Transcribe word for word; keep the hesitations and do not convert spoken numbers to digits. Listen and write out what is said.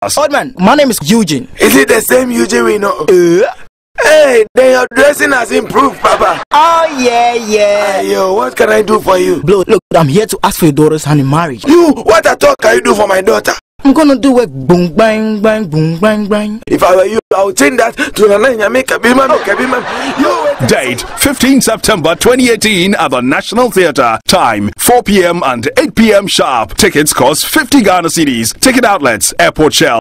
Old man, my name is Eugene. Is it the same Eugene we know? Uh, Hey, then your dressing has improved, Papa. oh, yeah, yeah. Hey, yo, what can I do for you? Bro, look, I'm here to ask for your daughter's hand in marriage. You, what at all can you do for my daughter? I'm gonna do it boom, bang, bang, boom, bang, bang. If I were you, I would change that to Nana Nyamika Bima Bima. You Date fifteenth September twenty eighteen at the National Theatre. Time four p m and eight p m sharp. Tickets cost fifty Ghana cedis. Ticket outlets, Airport Shell.